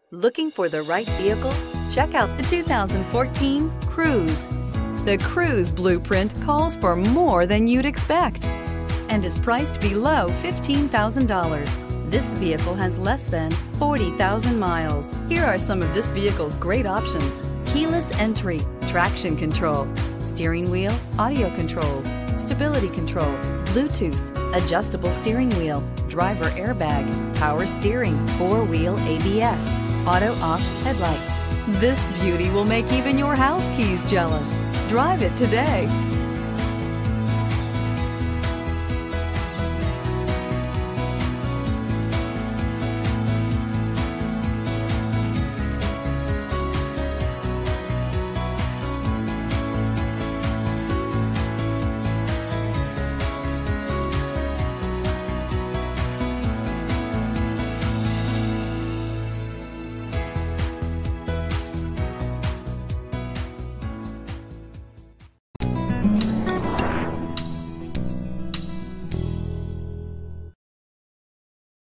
Looking for the right vehicle? Check out the 2014 Cruze. The Cruze blueprint calls for more than you'd expect and is priced below $15,000. This vehicle has less than 40,000 miles. Here are some of this vehicle's great options: keyless entry, traction control, steering wheel audio controls, stability control, Bluetooth, adjustable steering wheel, driver airbag, power steering, four-wheel ABS, auto-off headlights. This beauty will make even your house keys jealous. Drive it today.